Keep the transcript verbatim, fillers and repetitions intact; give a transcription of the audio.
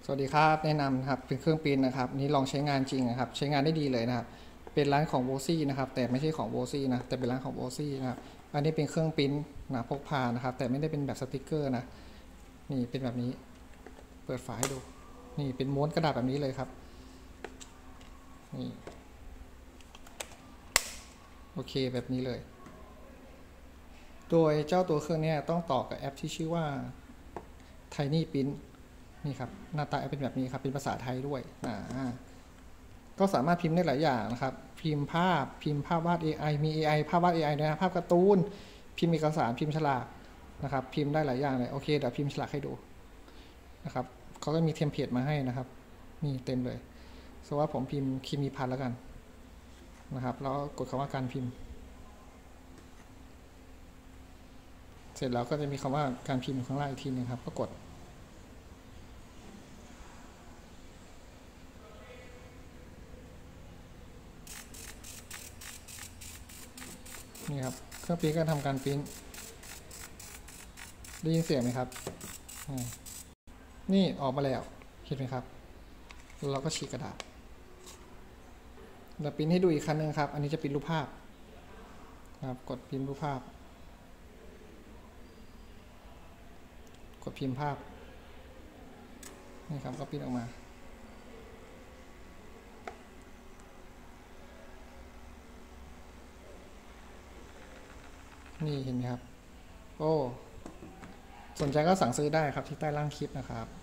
สวัสดีครับแนะนำนะครับเป็นเครื่องปริ้นนะครับนี่ลองใช้งานจริงนะครับใช้งานได้ดีเลยนะครับเป็นร้านของโบซี่นะครับแต่ไม่ใช่ของโบซี่นะแต่เป็นร้านของโบซี่นะครับอันนี้เป็นเครื่องปริ้นนะพกพานะครับแต่ไม่ได้เป็นแบบสติกเกอร์นะนี่เป็นแบบนี้เปิดฝาให้ดูนี่เป็นม้วนกระดาษแบบนี้เลยครับนี่โอเคแบบนี้เลยโดยเจ้าตัวเครื่องนี้ต้องต่อกับแอปที่ชื่อว่า Tiny Print นี่ครับหน้าตาเป็นแบบนี้ครับเป็นภาษาไทยด้วยอ่าก็สามารถพิมพ์ได้หลายอย่างนะครับพิมพ์ภาพพิมพ์ภาพวาด เอ ไอ มี เอ ไอ ภาพวาด เอ ไอ ด้วยนะภาพการ์ตูนพิมพ์เอกสารพิมพ์ฉลากนะครับพิมพ์ได้หลายอย่างเลยโอเคเดี๋ยวพิมพ์ฉลากให้ดูนะครับเขาก็มีเทมเพลตมาให้นะครับมีเต็มเลยสมมติว่าผมพิมพ์คีมีพันแล้วกันนะครับแล้วกดคำว่าการพิมพ์เสร็จแล้วก็จะมีคำว่าการพิมพ์ข้างล่างอีกทีนึงครับก็กดนี่ครับเครื่องปริ้นก็ทำการปริ้นได้ยินเสียงไหมครับนี่ออกมาแล้วเห็นไหมครับเราก็ฉีกกระดาษเราปริ้นให้ดูอีกครั้งนึงครับอันนี้จะปริ้นรูปภาพครับกดพิมพ์รูปภาพกดพิมพ์ภาพนี่ครับก็ปริ้นออกมานี่เห็นไหมครับโอ้สนใจก็สั่งซื้อได้ครับที่ใต้ล่างคลิปนะครับ